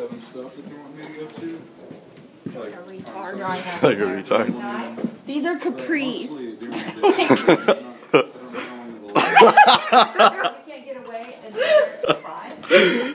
7 stuff that you want me to go to. Like a retard. Like a retard. These are capris. You can't get away and do it at 5.